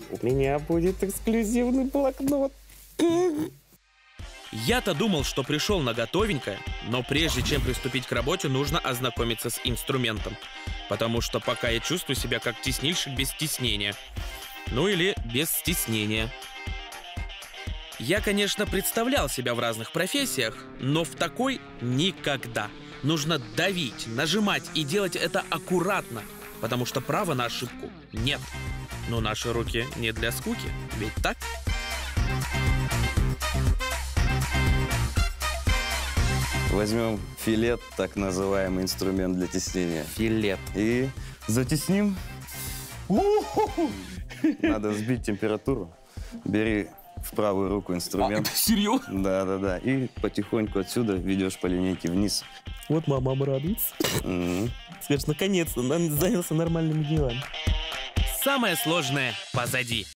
У меня будет эксклюзивный блокнот. Я-то думал, что пришел на готовенькое, но прежде чем приступить к работе, нужно ознакомиться с инструментом. Потому что пока я чувствую себя как теснильщик без стеснения. Ну или без стеснения. Я, конечно, представлял себя в разных профессиях, но в такой никогда. Нужно давить, нажимать и делать это аккуратно, потому что права на ошибку нет. Но наши руки не для скуки, ведь так? Возьмем филет, так называемый инструмент для теснения. Филет. И затесним. Надо сбить температуру. Бери в правую руку инструмент. Серьезно? Да. И потихоньку отсюда ведешь по линейке вниз. Вот мама обрадуется. Скажешь, наконец-то занялся нормальными делами. Самое сложное позади.